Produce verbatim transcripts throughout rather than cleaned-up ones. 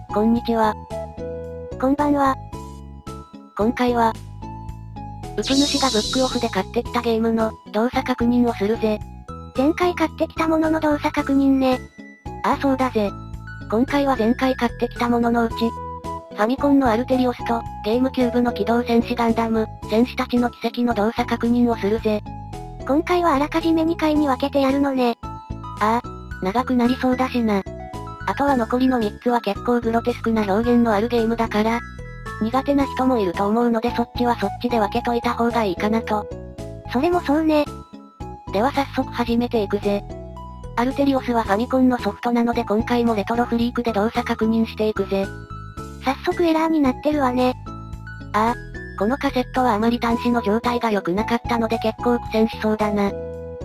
こんにちは。 こんばんは。 今回は、うぷ主がブックオフで買ってきたゲームの動作確認をするぜ。 前回買ってきたものの動作確認ね。 ああそうだぜ。今回は前回買ってきたもののうち、ファミコンのアルテリオスと、ゲームキューブの機動戦士ガンダム、戦士たちの奇跡の動作確認をするぜ。 今回はあらかじめにかいに分けてやるのね。 ああ、長くなりそうだしな。あとは残りのみっつは結構グロテスクな表現のあるゲームだから、苦手な人もいると思うのでそっちはそっちで分けといた方がいいかなと。 それもそうね。 では早速始めていくぜ。アルテリオスはファミコンのソフトなので今回もレトロフリークで動作確認していくぜ。 早速エラーになってるわね。 ああ、このカセットはあまり端子の状態が良くなかったので結構苦戦しそうだな。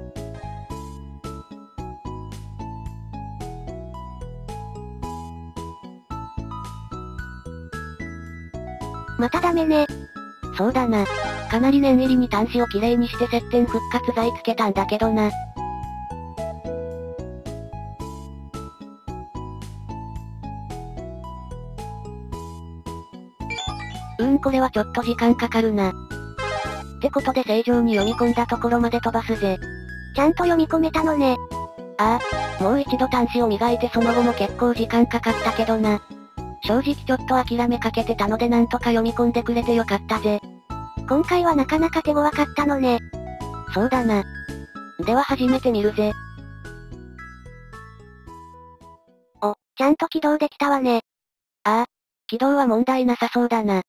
またダメね。 そうだな。かなり念入りに端子をきれいにして接点復活剤つけたんだけどな。うーんこれはちょっと時間かかるな。ってことで正常に読み込んだところまで飛ばすぜ。 ちゃんと読み込めたのね。 ああ、もう一度端子を磨いてその後も結構時間かかったけどな。正直ちょっと諦めかけてたのでなんとか読み込んでくれてよかったぜ。 今回はなかなか手強かったのね。 そうだな。では始めてみるぜ。 お、ちゃんと起動できたわね。 ああ、起動は問題なさそうだな。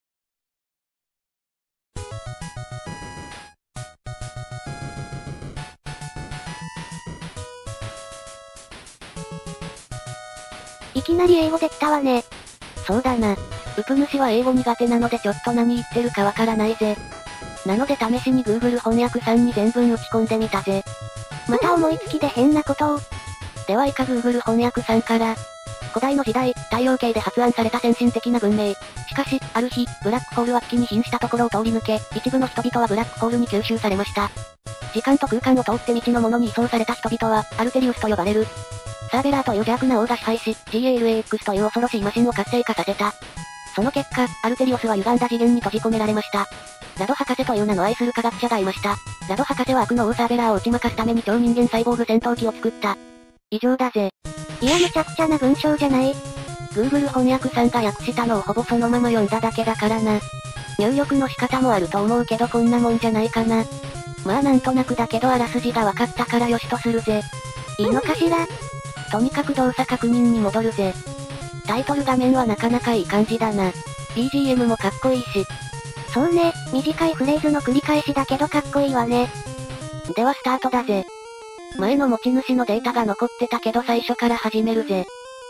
いきなり英語できたわね。 そうだな。うぷ主は英語苦手なのでちょっと何言ってるかわからないぜ。なので試しに Google 翻訳さんに全文打ち込んでみたぜ。 また思いつきで変なことを。 では以下 Google 翻訳さんから。古代の時代、太陽系で発案された先進的な文明。しかし、ある日、ブラックホールは月に瀕したところを通り抜け、一部の人々はブラックホールに吸収されました。時間と空間を通って未知のものに移送された人々は、アルテリウスと呼ばれる。サーベラーという邪悪な王が支配し、ジーエーエルエーエックス という恐ろしいマシンを活性化させた。その結果、アルテリオスは歪んだ次元に閉じ込められました。ラド博士という名の愛する科学者がいました。ラド博士は悪の王サーベラーを打ち負かすために超人間サイボーグ戦闘機を作った。以上だぜ。 いやむちゃくちゃな文章じゃない。 Google 翻訳さんが訳したのをほぼそのまま読んだだけだからな。入力の仕方もあると思うけどこんなもんじゃないかな。まあなんとなくだけどあらすじが分かったからよしとするぜ。 いいのかしら？ とにかく動作確認に戻るぜ。タイトル画面はなかなかいい感じだな。ビージーエム もかっこいいし。 そうね、短いフレーズの繰り返しだけどかっこいいわね。 ではスタートだぜ。前の持ち主のデータが残ってたけど最初から始めるぜ。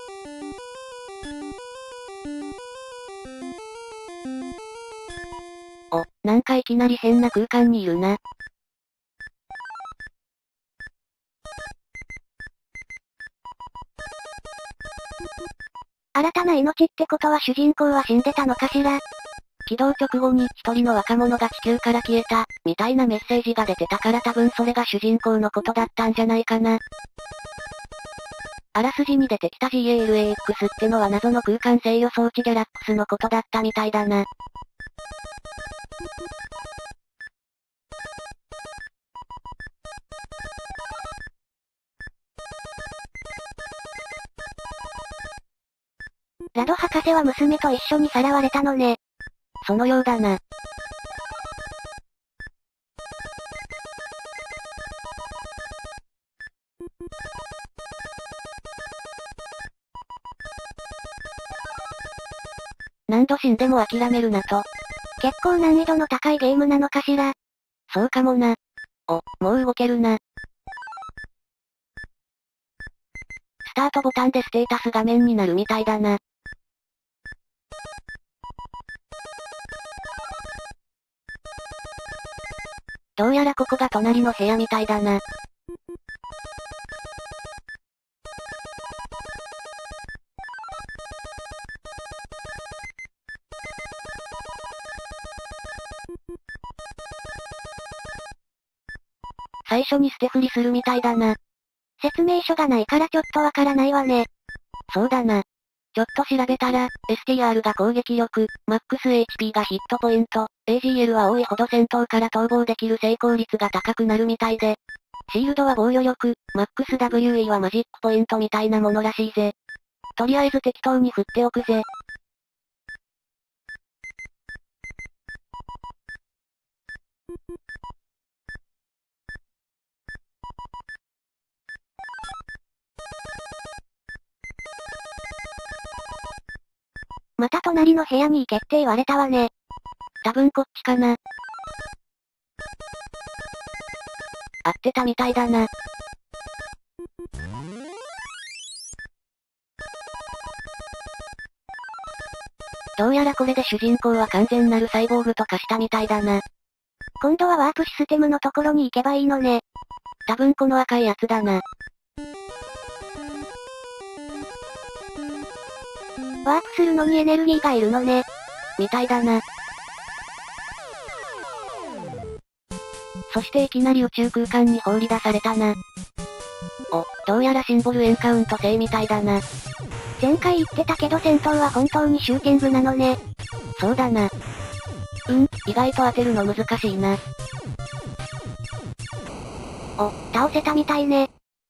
お、なんかいきなり変な空間にいるな。 新たな命ってことは主人公は死んでたのかしら？ 起動直後に一人の若者が地球から消えた、みたいなメッセージが出てたから多分それが主人公のことだったんじゃないかな。あらすじに出てきた ジーエーエルエーエックス ってのは謎の空間制御装置ギャラックスのことだったみたいだな。 ラド博士は娘と一緒にさらわれたのね。 そのようだな。何度死んでも諦めるなと。 結構難易度の高いゲームなのかしら？ そうかもな。お、もう動けるな。スタートボタンでステータス画面になるみたいだな。どうやらここが隣の部屋みたいだな。最初に捨て振りするみたいだな。 説明書がないからちょっとわからないわね。 そうだな。 ちょっと調べたら、エスティーアール が攻撃力、マックス エイチピー がヒットポイント、エージーエル は多いほど戦闘から逃亡できる成功率が高くなるみたいで、シールドは防御力、マックス ダブリューイー はマジックポイントみたいなものらしいぜ。とりあえず適当に振っておくぜ。 また隣の部屋に行けって言われたわね。 多分こっちかな。合ってたみたいだな。どうやらこれで主人公は完全なるサイボーグと化したみたいだな。 今度はワープシステムのところに行けばいいのね。 多分この赤いやつだな。 ワープするのにエネルギーがいるのね。 みたいだな。そしていきなり宇宙空間に放り出されたな。お、どうやらシンボルエンカウント制みたいだな。 前回言ってたけど戦闘は本当にシューティングなのね。 そうだな。うん、意外と当てるの難しいな。 お、倒せたみたいね。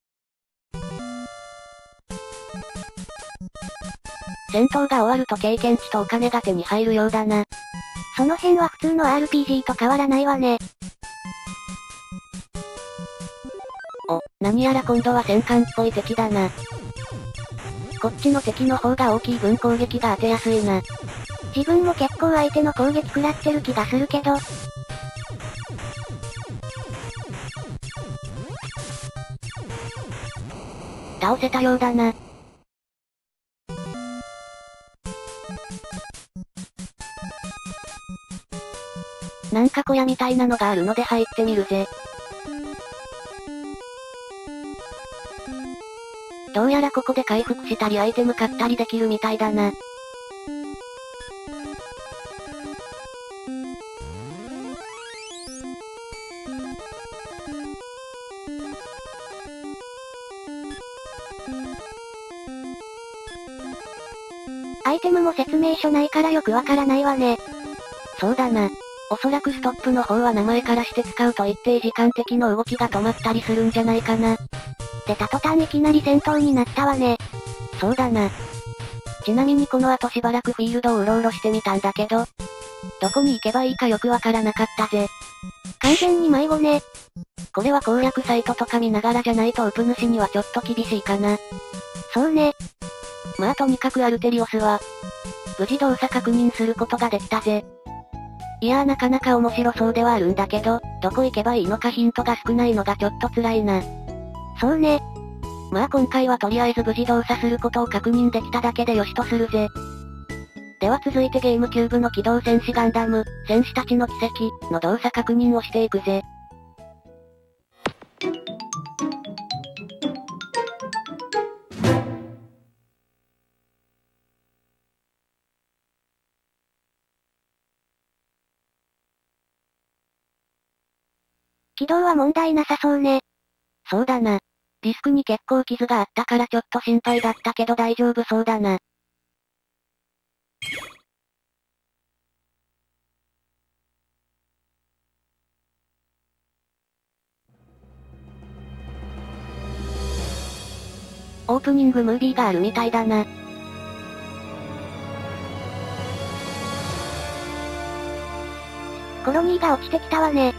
戦闘が終わると経験値とお金が手に入るようだな。 その辺は普通の アールピージー と変わらないわね。 お、何やら今度は戦艦っぽい敵だな。こっちの敵の方が大きい分攻撃が当てやすいな。 自分も結構相手の攻撃食らってる気がするけど。 倒せたようだな。なんか小屋みたいなのがあるので入ってみるぜ。どうやらここで回復したりアイテム買ったりできるみたいだな。 アイテムも説明書ないからよくわからないわね。 そうだな。おそらくストップの方は名前からして使うと一定時間的の動きが止まったりするんじゃないかな。 出た途端いきなり戦闘になったわね。 そうだな。ちなみにこの後しばらくフィールドをうろうろしてみたんだけど、どこに行けばいいかよくわからなかったぜ。 完全に迷子ね。 これは攻略サイトとか見ながらじゃないとウプ主にはちょっと厳しいかな。 そうね。 まあとにかくアルテリオスは、無事動作確認することができたぜ。いやーなかなか面白そうではあるんだけど、どこ行けばいいのかヒントが少ないのがちょっと辛いな。 そうね。 まあ今回はとりあえず無事動作することを確認できただけでよしとするぜ。では続いてゲームキューブの機動戦士ガンダム、戦士たちの奇跡の動作確認をしていくぜ。 起動は問題なさそうね。 そうだな。ディスクに結構傷があったからちょっと心配だったけど大丈夫そうだな。オープニングムービーがあるみたいだな。 コロニーが落ちてきたわね。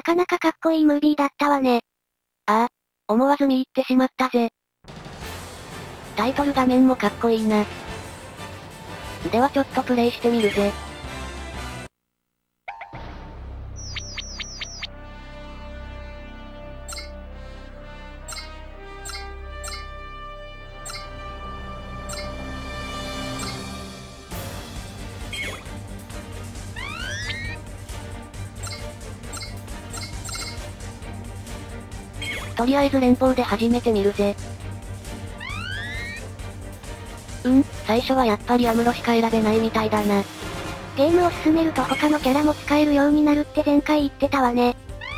かなかかっこいいムービーだったわね。 ああ、思わず見入ってしまったぜ。タイトル画面もかっこいいな。ではちょっとプレイしてみるぜ。とりあえず連邦で始めてみるぜ。うん、最初はやっぱりアムロしか選べないみたいだな。 ゲームを進めると他のキャラも使えるようになるって前回言ってたわね。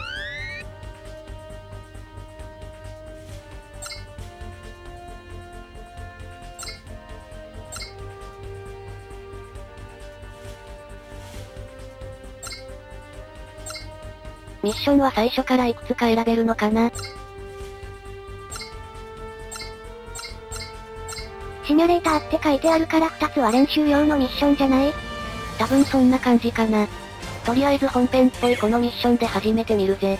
ミッションは最初からいくつか選べるのかな？ シミュレーターって書いてあるからふたつは練習用のミッションじゃない？ 多分そんな感じかな。とりあえず本編っぽいこのミッションで始めてみるぜ。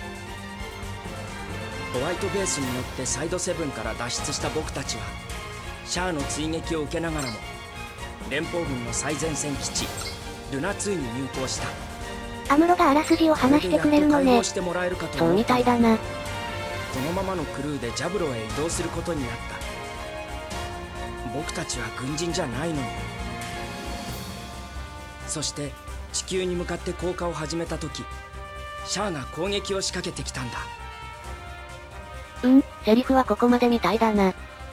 ホワイトベースに乗ってサイドセブンから脱出した僕たちは、シャアの追撃を受けながらも、連邦軍の最前線基地、ルナツーに入港した。 アムロがあらすじを話してくれるのね。 そうみたいだな。 このままのクルーでジャブロへ移動することになった。僕たちは軍人じゃないのに。そして地球に向かって降下を始めた時、シャアが攻撃を仕掛けてきたんだ。 うん、セリフはここまでみたいだな。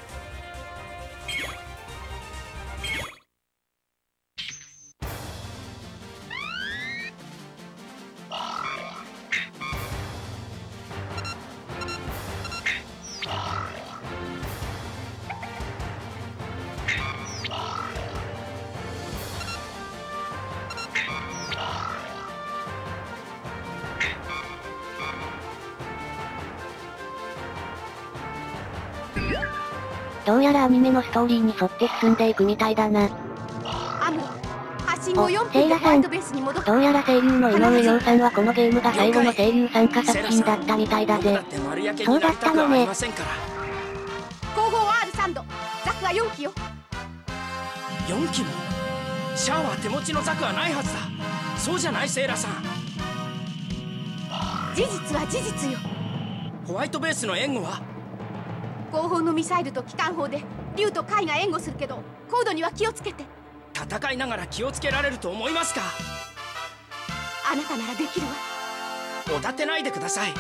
どうやらアニメのストーリーに沿って進んでいくみたいだな。 アムロ、発信後よんぷんでホワイトベースに戻った。 どうやら声優の井上陽さんはこのゲームが最後の声優参加作品だったみたいだぜ。 そうだったのね。 後方 アールさん 度、ザクはよんきよ。 よんきも？シャアは手持ちのザクはないはずだ。そうじゃないセイラさん。 事実は事実よ。 ホワイトベースの援護は？ 後方のミサイルと機関砲で竜とカイが援護するけど、高度には気をつけて。 戦いながら気をつけられると思いますか？ あなたならできるわ。 おだてないでください。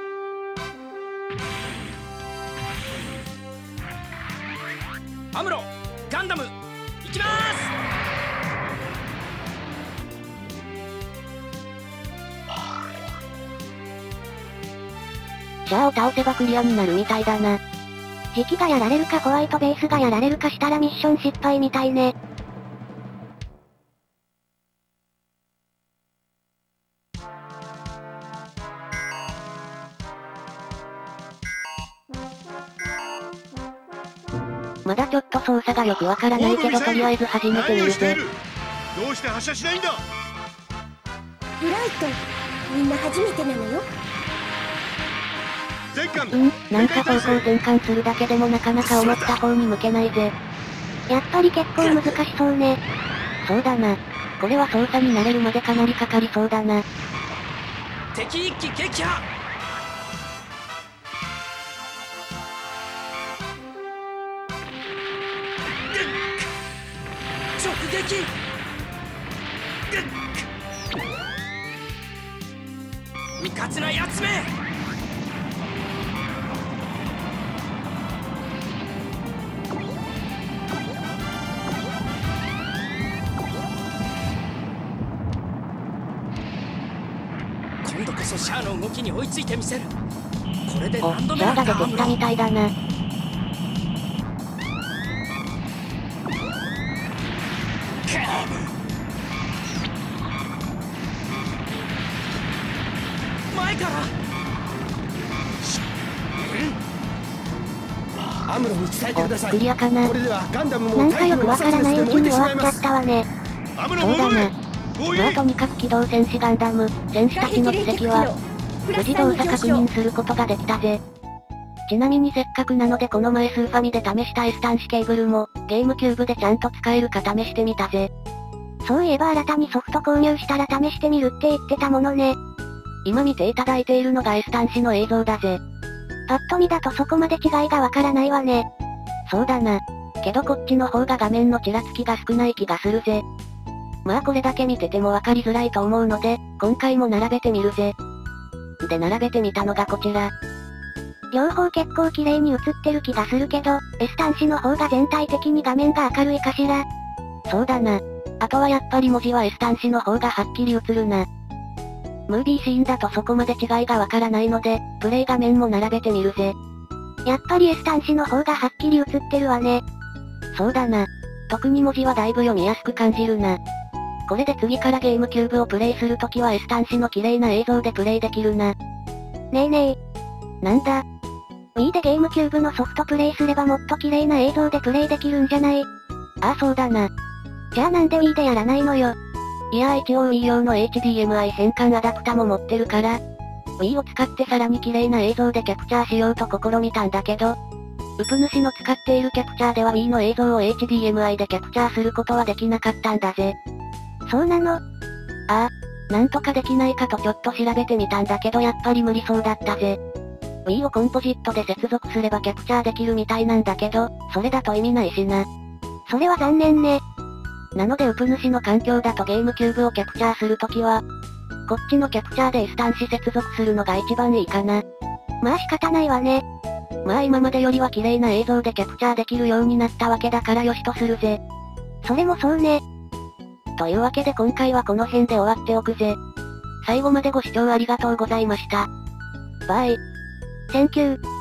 アムロ、ガンダム、行きます。 シャアを倒せばクリアになるみたいだな。 時期がやられるかホワイトベースがやられるかしたらミッション失敗みたいね。 まだちょっと操作がよくわからないけど、とりあえず始めてみるぜ。 どうして発射しないんだ？ ブライト、みんな初めてなのよ。 うん、なんか方向転換するだけでもなかなか思った方に向けないぜ。 やっぱり結構難しそうね。 そうだな。これは操作に慣れるまでかなりかかりそうだな。 敵一機撃破。直撃。うかつなやつめ。今度こそシャアの動きに追いついてみせる。これでお、 何度シャアが出てきたみたいだな。 前からアムロに伝えてください。 クリアかな。 これではガンダムもなんかよくわからないうちに終わっちゃったわね。 そうだな。まあとにかく機動戦士ガンダム、戦士たちの奇跡は、 プラス無事動作確さんに上昇。 認することができたぜ。ちなみにせっかくなのでこの前スーファミで試した S 端子ケーブルも、ゲームキューブでちゃんと使えるか試してみたぜ。 そういえば新たにソフト購入したら試してみるって言ってたものね。 今見ていただいているのが S 端子の映像だぜ。 パッと見だとそこまで違いがわからないわね。 そうだな。けどこっちの方が画面のちらつきが少ない気がするぜ。まあこれだけ見ててもわかりづらいと思うので、今回も並べてみるぜ。で並べてみたのがこちら。 両方結構綺麗に映ってる気がするけど、S 端子の方が全体的に画面が明るいかしら。 そうだな。あとはやっぱり文字は S 端子の方がはっきり映るな。ムービーシーンだとそこまで違いがわからないので、プレイ画面も並べてみるぜ。 やっぱり S 端子の方がはっきり映ってるわね。 そうだな。特に文字はだいぶ読みやすく感じるな。これで次からゲームキューブをプレイするときは S 端子の綺麗な映像でプレイできるな。 ねえねえ。なんだ ？Wii でゲームキューブのソフトプレイすればもっと綺麗な映像でプレイできるんじゃない？ ああそうだな。 じゃあなんで Wii でやらないのよ。 いやー一応 Wii 用の エイチディーエムアイ 変換アダプタも持ってるから、Wii を使ってさらに綺麗な映像でキャプチャーしようと試みたんだけど、ウプ主の使っているキャプチャーでは Wii の映像を エイチディーエムアイ でキャプチャーすることはできなかったんだぜ。 そうなの？ ああ、なんとかできないかとちょっと調べてみたんだけどやっぱり無理そうだったぜ。Wii をコンポジットで接続すればキャプチャーできるみたいなんだけど、それだと意味ないしな。 それは残念ね。 なのでウプ主の環境だとゲームキューブをキャプチャーするときは、こっちのキャプチャーで S 端子接続するのが一番いいかな。 まあ仕方ないわね。 まあ今までよりは綺麗な映像でキャプチャーできるようになったわけだからよしとするぜ。 それもそうね。 というわけで今回はこの辺で終わっておくぜ。最後までご視聴ありがとうございました。バイ。 センキュー。